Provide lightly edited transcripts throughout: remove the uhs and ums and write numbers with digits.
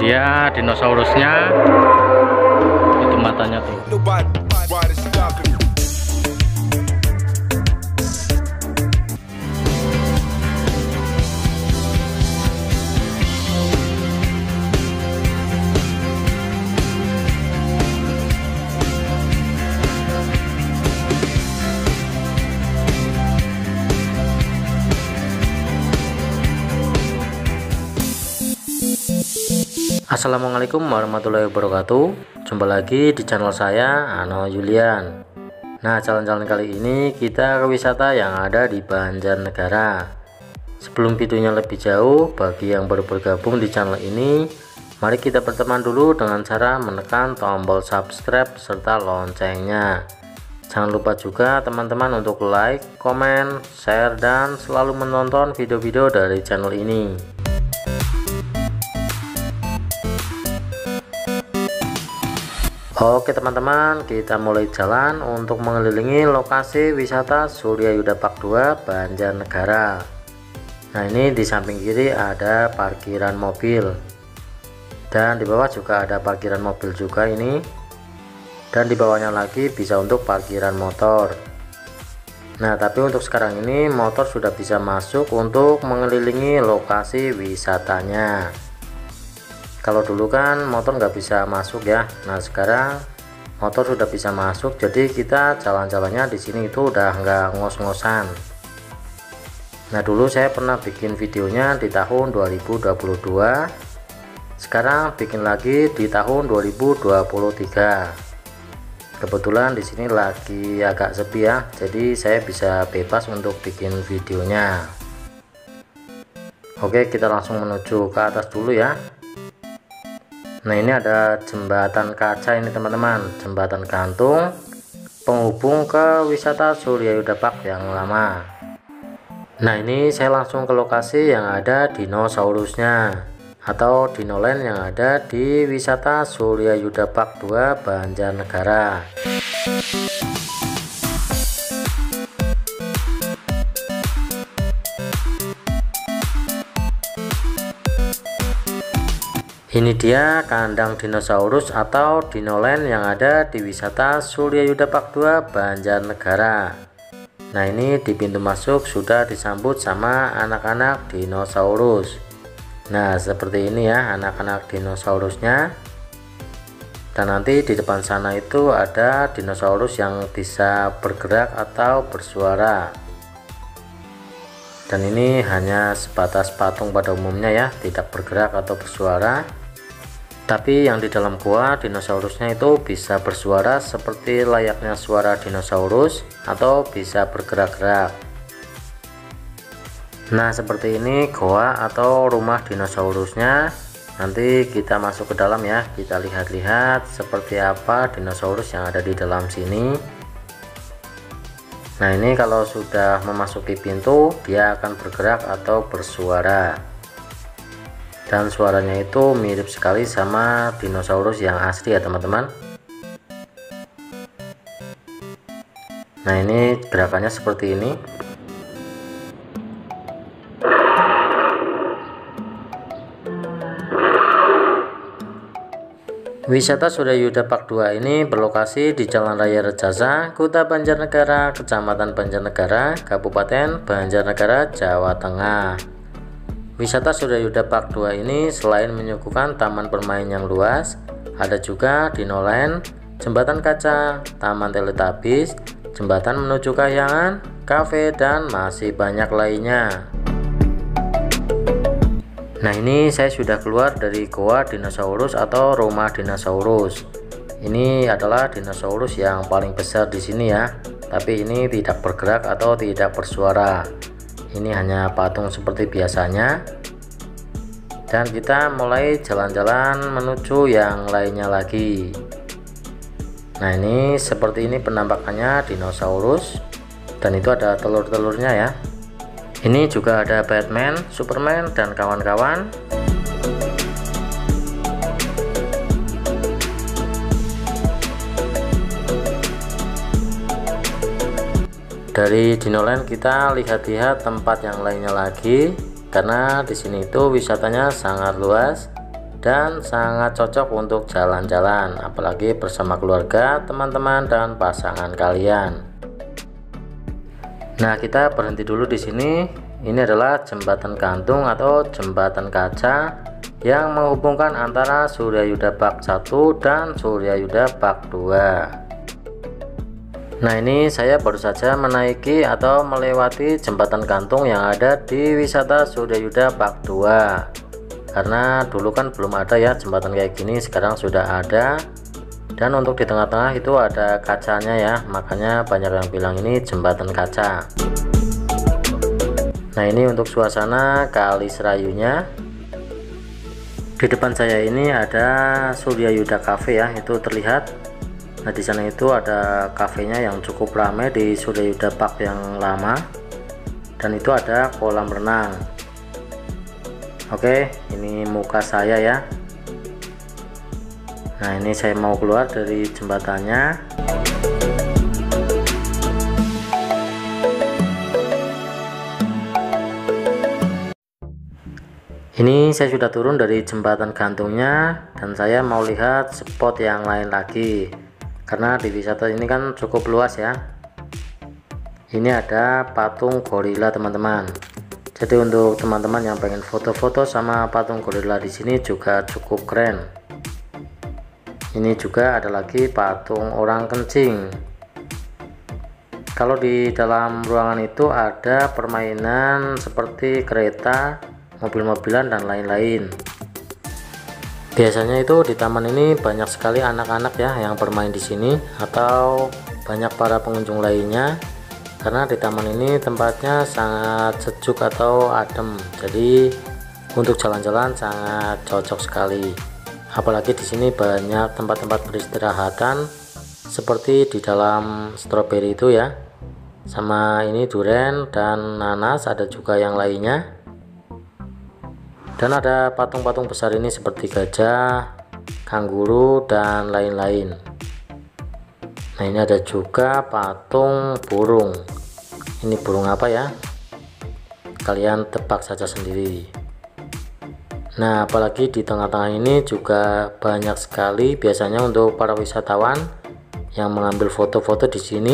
dia dinosaurusnya, itu matanya tuh. Assalamualaikum warahmatullahi wabarakatuh. Jumpa lagi di channel saya, Ano Yulian. Nah, jalan-jalan kali ini kita ke wisata yang ada di Banjarnegara. Sebelum videonya lebih jauh, bagi yang baru bergabung di channel ini, mari kita berteman dulu dengan cara menekan tombol subscribe serta loncengnya. Jangan lupa juga teman-teman untuk like, komen, share, dan selalu menonton video-video dari channel ini. Oke teman-teman, kita mulai jalan untuk mengelilingi lokasi wisata Surya Yuda Park 2 Banjarnegara. Nah, ini di samping kiri ada parkiran mobil, dan di bawah juga ada parkiran mobil juga ini, dan di bawahnya lagi bisa untuk parkiran motor. Nah, tapi untuk sekarang ini motor sudah bisa masuk untuk mengelilingi lokasi wisatanya. Kalau dulu kan motor nggak bisa masuk ya. Nah, sekarang motor sudah bisa masuk, jadi kita jalan-jalannya di sini itu udah nggak ngos-ngosan. Nah, dulu saya pernah bikin videonya di tahun 2022. Sekarang bikin lagi di tahun 2023. Kebetulan di sini lagi agak sepi ya, jadi saya bisa bebas untuk bikin videonya. Oke, kita langsung menuju ke atas dulu ya. Nah, ini ada jembatan kaca ini teman-teman, jembatan gantung penghubung ke wisata Surya Yuda Park yang lama. Nah, ini saya langsung ke lokasi yang ada dinosaurusnya atau dinoland yang ada di wisata Surya Yuda Park 2 Banjarnegara. Ini dia kandang dinosaurus atau dinoland yang ada di wisata Surya Yuda Park 2 Banjarnegara. Nah, ini di pintu masuk sudah disambut sama anak-anak dinosaurus. Nah, seperti ini ya anak-anak dinosaurusnya. Dan nanti di depan sana itu ada dinosaurus yang bisa bergerak atau bersuara. Dan ini hanya sebatas patung pada umumnya ya, tidak bergerak atau bersuara. Tapi yang di dalam gua dinosaurusnya itu bisa bersuara seperti layaknya suara dinosaurus atau bisa bergerak-gerak. Nah, seperti ini gua atau rumah dinosaurusnya. Nanti kita masuk ke dalam ya, kita lihat-lihat seperti apa dinosaurus yang ada di dalam sini. Nah, ini kalau sudah memasuki pintu dia akan bergerak atau bersuara. Dan suaranya itu mirip sekali sama dinosaurus yang asli ya teman-teman. Nah, ini gerakannya seperti ini. Wisata Surya Yuda Park 2 ini berlokasi di Jalan Raya Rejasa, Kota Banjarnegara, Kecamatan Banjarnegara, Kabupaten Banjarnegara, Jawa Tengah. Wisata Surya Yuda Park 2 ini selain menyuguhkan taman bermain yang luas, ada juga dinoland, jembatan kaca, taman Teletubbies, jembatan menuju Kahyangan, kafe, dan masih banyak lainnya. Nah, ini saya sudah keluar dari goa dinosaurus atau rumah dinosaurus. Ini adalah dinosaurus yang paling besar di sini ya. Tapi ini tidak bergerak atau tidak bersuara. Ini hanya patung seperti biasanya. Dan kita mulai jalan-jalan menuju yang lainnya lagi. Nah, ini seperti ini penampakannya dinosaurus. Dan itu ada telur-telurnya ya. Ini juga ada Batman, Superman, dan kawan-kawan. Dari dinoland kita lihat-lihat tempat yang lainnya lagi, karena di sini itu wisatanya sangat luas dan sangat cocok untuk jalan-jalan, apalagi bersama keluarga, teman-teman, dan pasangan kalian. Nah, kita berhenti dulu di sini. Ini adalah jembatan gantung atau jembatan kaca yang menghubungkan antara Suryayuda Park 1 dan Suryayuda Park 2. Nah, ini saya baru saja menaiki atau melewati jembatan gantung yang ada di wisata Suryayuda Park 2. Karena dulu kan belum ada ya jembatan kayak gini, sekarang sudah ada. Dan untuk di tengah-tengah itu ada kacanya ya, makanya banyak yang bilang ini jembatan kaca. Nah, ini untuk suasana Kali Serayunya. Di depan saya ini ada Suryayuda Cafe ya, itu terlihat. Nah, di sana itu ada kafenya yang cukup ramai di Suryayuda Park yang lama. Dan itu ada kolam renang. Oke, ini muka saya ya. Nah, ini saya mau keluar dari jembatannya. Ini saya sudah turun dari jembatan gantungnya dan saya mau lihat spot yang lain lagi. Karena di wisata ini kan cukup luas ya. Ini ada patung gorila, teman-teman. Jadi untuk teman-teman yang pengen foto-foto sama patung gorila di sini juga cukup keren. Ini juga ada lagi patung orang kencing. Kalau di dalam ruangan itu ada permainan seperti kereta, mobil-mobilan, dan lain-lain. Biasanya itu di taman ini banyak sekali anak-anak ya yang bermain di sini, atau banyak para pengunjung lainnya. Karena di taman ini tempatnya sangat sejuk atau adem, jadi untuk jalan-jalan sangat cocok sekali. Apalagi di sini banyak tempat-tempat peristirahatan seperti di dalam stroberi itu ya, sama ini duren dan nanas, ada juga yang lainnya. Dan ada patung-patung besar ini seperti gajah, kanguru, dan lain-lain. Nah, ini ada juga patung burung. Ini burung apa ya? Kalian tebak saja sendiri. Nah, apalagi di tengah-tengah ini juga banyak sekali biasanya untuk para wisatawan yang mengambil foto-foto di sini.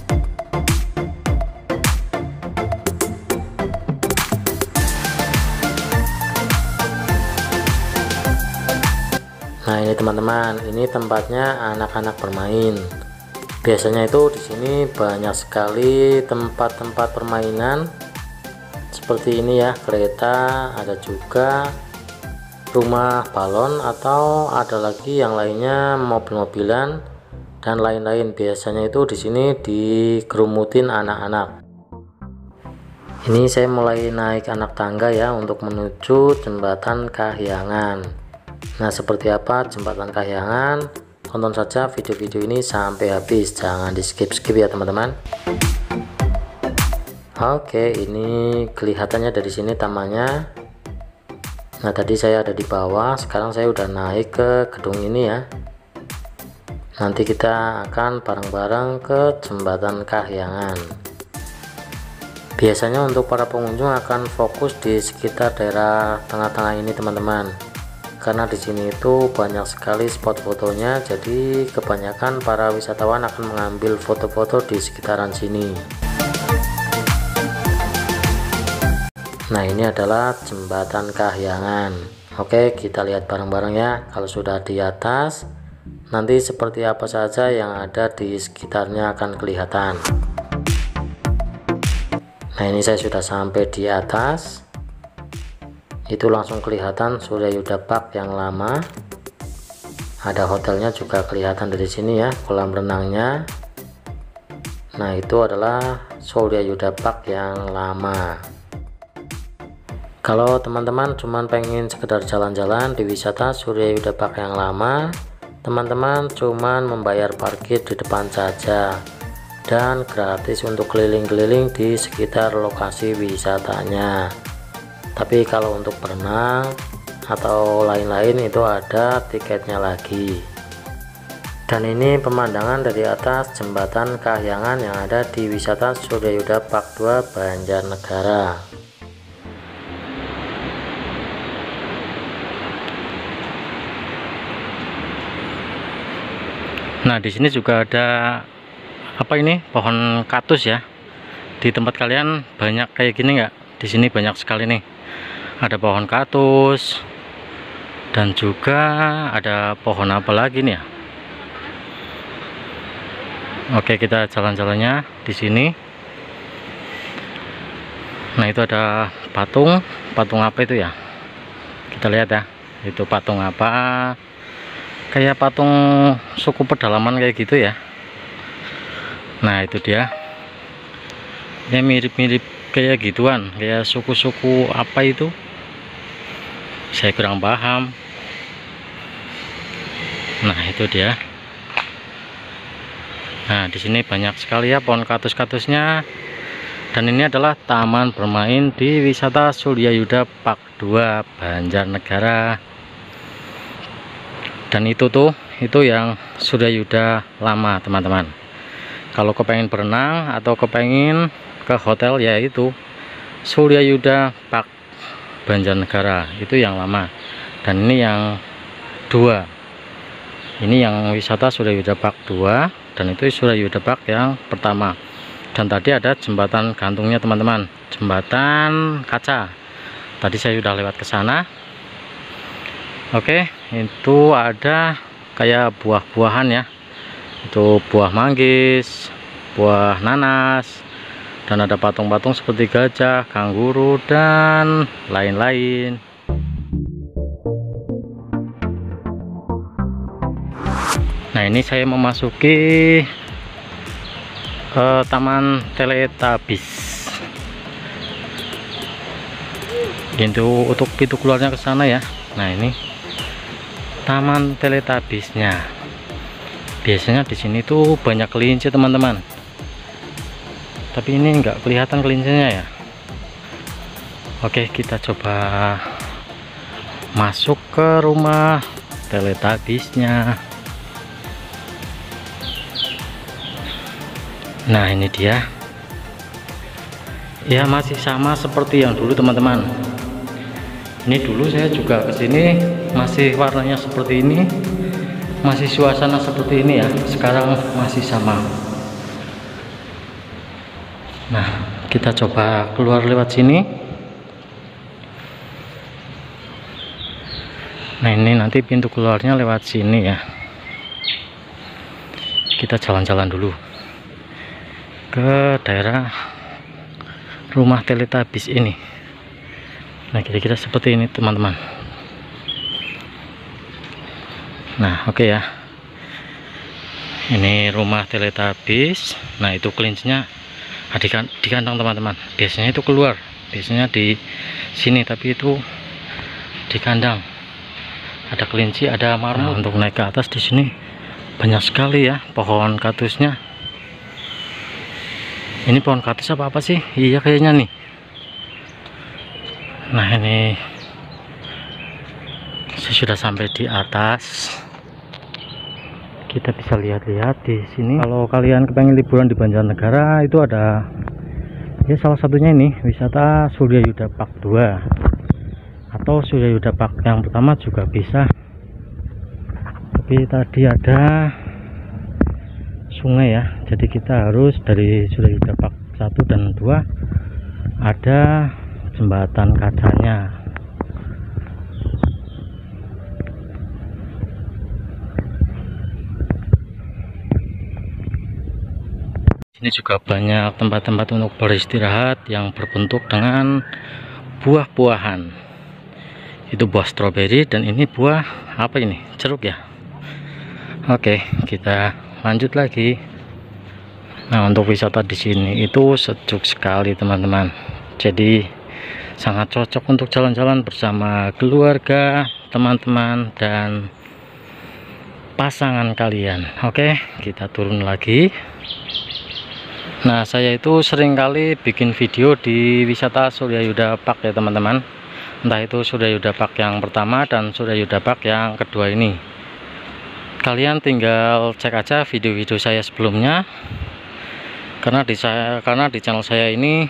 Nah, ini teman-teman, ini tempatnya anak-anak bermain. Biasanya itu di sini banyak sekali tempat-tempat permainan seperti ini ya, kereta, ada juga rumah balon, atau ada lagi yang lainnya mobil-mobilan dan lain-lain. Biasanya itu di sini digerumutin anak-anak. Ini saya mulai naik anak tangga ya untuk menuju jembatan Kahyangan. Nah, seperti apa jembatan Kahyangan? Tonton saja video-video ini sampai habis, jangan di skip-skip ya teman-teman. Oke, ini kelihatannya dari sini tamannya. Nah, tadi saya ada di bawah, sekarang saya udah naik ke gedung ini ya. Nanti kita akan bareng-bareng ke jembatan Kahyangan. Biasanya untuk para pengunjung akan fokus di sekitar daerah tengah-tengah ini teman-teman. Karena di sini itu banyak sekali spot fotonya, jadi kebanyakan para wisatawan akan mengambil foto-foto di sekitaran sini. Nah, ini adalah jembatan Kahyangan. Oke, kita lihat bareng-bareng ya. Kalau sudah di atas, nanti seperti apa saja yang ada di sekitarnya akan kelihatan. Nah, ini saya sudah sampai di atas. Itu langsung kelihatan Suryayuda Park yang lama. Ada hotelnya juga kelihatan dari sini ya, kolam renangnya. Nah, itu adalah Suryayuda Park yang lama. Kalau teman-teman cuman pengen sekedar jalan-jalan di wisata Suryayuda Park yang lama, teman-teman cuman membayar parkir di depan saja dan gratis untuk keliling-keliling di sekitar lokasi wisatanya. Tapi kalau untuk berenang atau lain-lain itu ada tiketnya lagi. Dan ini pemandangan dari atas jembatan Kahyangan yang ada di wisata Suryayuda Park 2 Banjarnegara. Nah, di sini juga ada apa ini? Pohon kaktus ya. Di tempat kalian banyak kayak gini nggak? Di sini banyak sekali nih. Ada pohon kaktus dan juga ada pohon apa lagi nih ya? Oke, kita jalan-jalannya di sini. Nah, itu ada patung apa itu ya? Kita lihat ya, itu patung apa? Kayak patung suku pedalaman kayak gitu ya. Nah, itu dia. Ya mirip-mirip kayak gituan, kayak suku-suku apa itu? Saya kurang paham. Nah, itu dia. Nah, di sini banyak sekali ya pohon kaktus-kaktusnya. Dan ini adalah taman bermain di wisata Suryayuda Park 2 Banjarnegara. Dan itu yang Suryayuda lama, teman-teman. Kalau kepengen berenang atau kepengen ke hotel, ya itu Suryayuda Park Banjarnegara, itu yang lama. Dan ini yang 2. Ini yang wisata Suryayuda Park 2. Dan itu Suryayuda Park yang pertama. Dan tadi ada jembatan gantungnya, teman-teman, jembatan kaca. Tadi saya sudah lewat ke sana. Oke, itu ada kayak buah-buahan ya. Itu buah manggis, buah nanas, dan ada patung-patung seperti gajah, kanguru, dan lain-lain. Nah, ini saya memasuki Taman Teletubbies. Itu untuk pintu keluarnya ke sana ya. Nah, ini Taman Teletubbiesnya. Biasanya di sini tuh banyak kelinci, teman-teman. Tapi ini enggak kelihatan kelincinya ya. Oke, kita coba masuk ke rumah Teletubbiesnya. Nah, ini dia. Ya, masih sama seperti yang dulu, teman-teman. Ini dulu saya juga kesini masih warnanya seperti ini, masih suasana seperti ini ya. Sekarang masih sama. Nah, kita coba keluar lewat sini. Nah, ini nanti pintu keluarnya lewat sini ya. Kita jalan-jalan dulu ke daerah rumah Teletubbies ini. Nah, kira-kira seperti ini, teman-teman. Nah, oke ya. Ini rumah Teletubbies. Nah, itu kelincinya di kandang, teman-teman. Biasanya itu keluar, biasanya di sini, tapi itu di kandang. Ada kelinci, ada marmut. Nah, untuk naik ke atas di sini banyak sekali ya pohon kaktusnya. Ini pohon kaktus apa sih? Iya, kayaknya nih. Nah, ini saya sudah sampai di atas. Kita bisa lihat-lihat di sini. Kalau kalian kepengen liburan di Banjarnegara, itu ada ya salah satunya ini wisata Suryayuda Park 2 atau Suryayuda Park yang pertama juga bisa. Tapi tadi ada sungai ya, jadi kita harus dari Suryayuda Park 1 dan 2 ada jembatan kacanya. Ini juga banyak tempat-tempat untuk beristirahat yang berbentuk dengan buah-buahan. Itu buah stroberi dan ini buah apa ini? Jeruk ya. Oke, kita lanjut lagi. Nah, untuk wisata di sini itu sejuk sekali, teman-teman. Jadi sangat cocok untuk jalan-jalan bersama keluarga, teman-teman, dan pasangan kalian. Oke, kita turun lagi. Nah, saya itu sering kali bikin video di wisata Suryayuda Park ya, teman-teman. Entah itu Suryayuda Park yang pertama dan Suryayuda Park yang kedua ini. Kalian tinggal cek aja video-video saya sebelumnya, karena di channel saya ini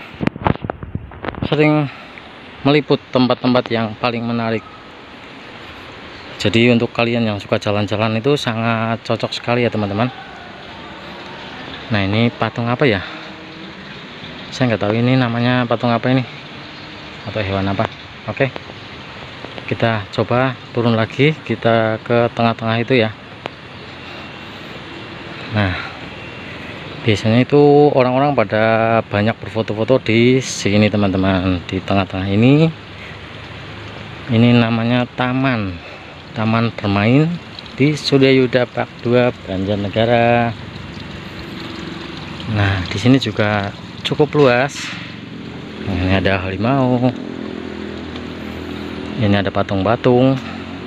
sering meliput tempat-tempat yang paling menarik. Jadi untuk kalian yang suka jalan-jalan itu sangat cocok sekali ya teman-teman. Nah ini patung apa ya, saya nggak tahu ini namanya patung apa ini atau hewan apa. Oke, kita coba turun lagi, kita ke tengah-tengah itu ya. Nah biasanya itu orang-orang pada banyak berfoto-foto di sini teman-teman, di tengah-tengah ini namanya taman bermain di Suryayuda Park 2 Banjarnegara. Nah di sini juga cukup luas. Nah, ini ada harimau, ini ada patung-patung.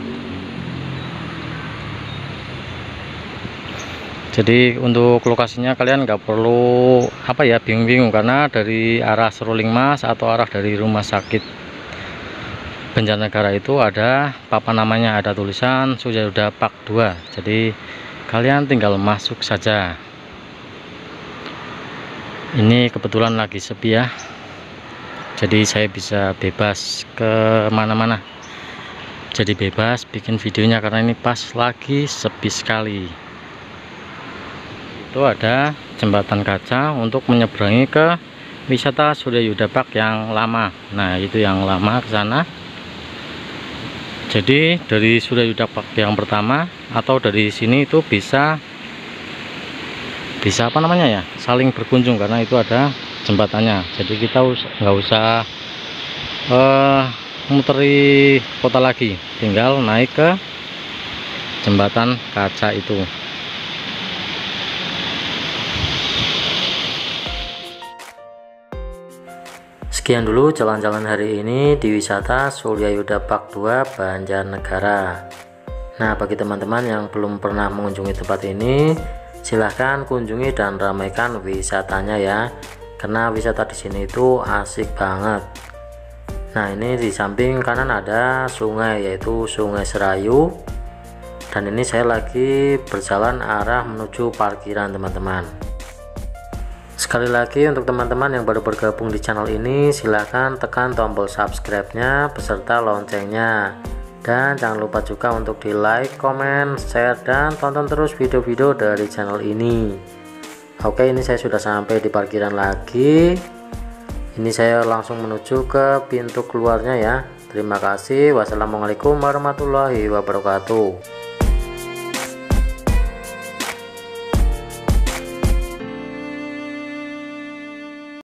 Jadi untuk lokasinya kalian nggak perlu bingung-bingung, karena dari arah Seruling Mas atau arah dari rumah sakit Banjarnegara itu ada papan namanya, ada tulisan Suryayuda Park 2. Jadi kalian tinggal masuk saja. Ini kebetulan lagi sepi ya, jadi saya bisa bebas ke mana-mana, jadi bebas bikin videonya karena ini pas lagi sepi sekali. Itu ada jembatan kaca untuk menyeberangi ke wisata Suryayuda Park yang lama. Nah itu yang lama ke sana. Jadi dari Suryayuda Park yang pertama atau dari sini itu bisa saling berkunjung, karena itu ada jembatannya. Jadi kita nggak usah muteri kota lagi, tinggal naik ke jembatan kaca itu. Sekian dulu jalan-jalan hari ini di wisata Suryayuda Park 2 Banjarnegara. Nah bagi teman-teman yang belum pernah mengunjungi tempat ini, silahkan kunjungi dan ramaikan wisatanya ya, karena wisata di sini itu asik banget. Nah ini di samping kanan ada sungai, yaitu Sungai Serayu, dan ini saya lagi berjalan arah menuju parkiran teman-teman. Sekali lagi untuk teman-teman yang baru bergabung di channel ini, silahkan tekan tombol subscribe-nya beserta loncengnya. Dan jangan lupa juga untuk di like, comment, share, dan tonton terus video-video dari channel ini. Oke, ini saya sudah sampai di parkiran lagi. Ini saya langsung menuju ke pintu keluarnya ya. Terima kasih. Wassalamualaikum warahmatullahi wabarakatuh.